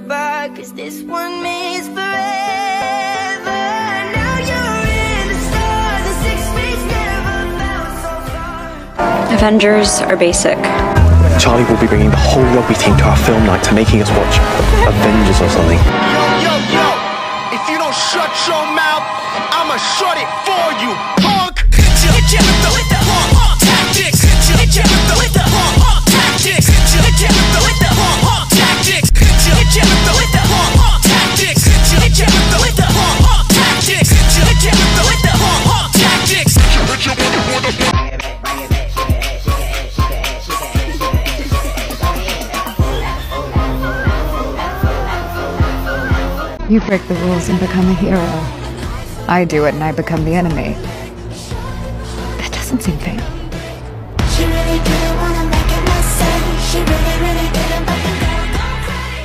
goodbye, 'cause this one means forever. Now you're in the stars, and 6 feet never felt so far. Avengers are basic. Charlie will be bringing the whole rugby team to our film night to making us watch Avengers or something. Yo, if you don't shut your mouth, I'ma shut it for you, punk! Hit ya with the hard tactics. Hit ya with the hard tactics. Hit ya with the hard tactics. Hit ya with the hard tactics. Hit ya with the hard tactics. Hit ya with the hard tactics. You break the rules and become a hero. I do it and I become the enemy. That doesn't seem fair. She really didn't wanna make it messy. She really didn't, but the girl gon' crazy.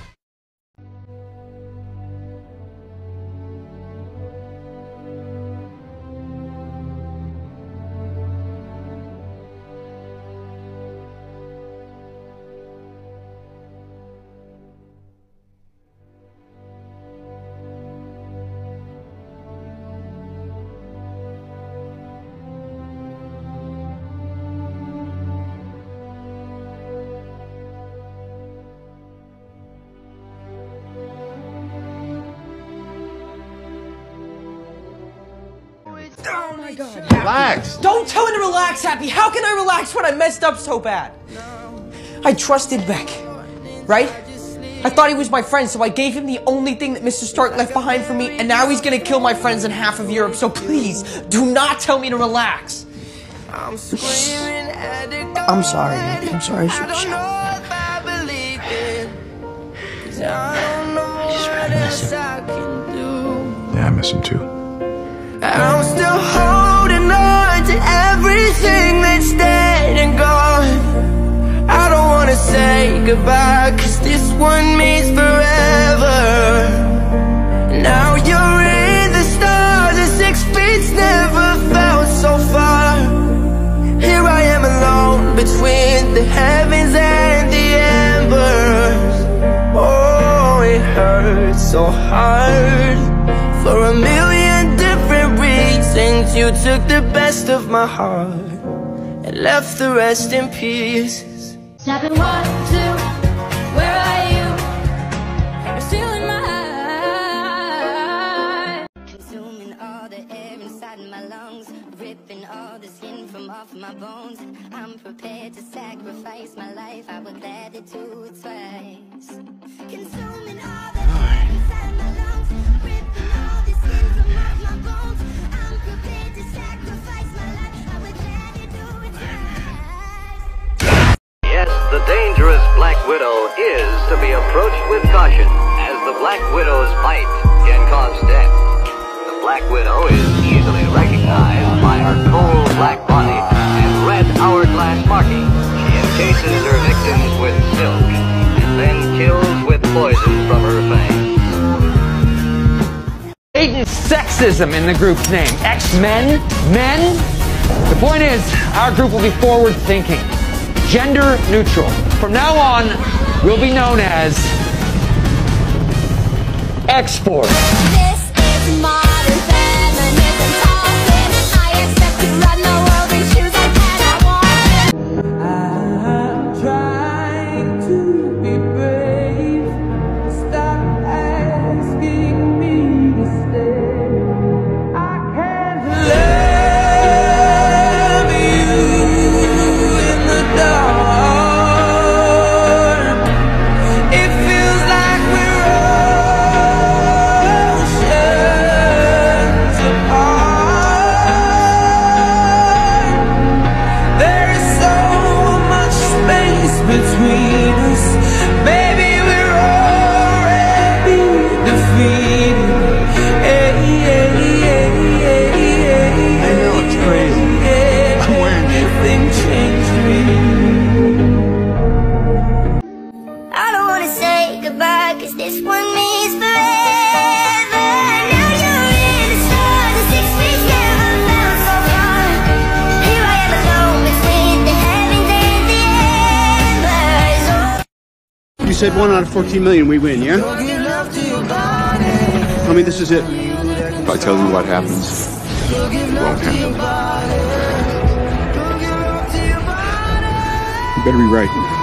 Oh my God. Relax. Don't tell me to relax, Happy. How can I relax when I messed up so bad? I trusted Beck, right? I thought he was my friend, so I gave him the only thing that Mr. Stark left behind for me, and now he's gonna kill my friends in half of Europe, so please, do not tell me to relax. I'm sorry. I'm sorry, I should have shouted. Yeah, I miss him too. I'm still holding on to everything that's dead and gone. I don't wanna say goodbye, 'cause this one means forever. Now you're in the stars, and 6 feet never felt so far. Here I am alone between the heavens and the embers. Oh, it hurts so hard. For a million different reasons, you took the best of my heart and left the rest in pieces. Snapping 1, 2, where are you? You're still in my eyes. Consuming all the air inside my lungs, ripping all the skin from off my bones. I'm prepared to sacrifice my life. I would gladly do it twice. Consuming all the air inside my lungs, ripping all the skin from off my bones. I'm prepared to sacrifice my life. I would gladly do it twice. Yes, the dangerous Black Widow is to be approached with caution, as the Black Widow's bite can cause death. The Black Widow is easily recognized by her cold black body and red hourglass marking. She encases her victims with silk, and then kills with poison from her fangs. Blatant sexism in the group's name. X-Men? Men? The point is, our group will be forward-thinking, gender neutral. From now on, we'll be known as X-Force. This is modern feminism talking. I expect to run the world in shoes I cannot walk. I'm trying to be brave. Stop asking me to stay. I can't love you in the dark. It feels like we're said 1 out of 14 million we win, yeah? Tell me this is it. If I tell you what happens, it won't happen. You better be right.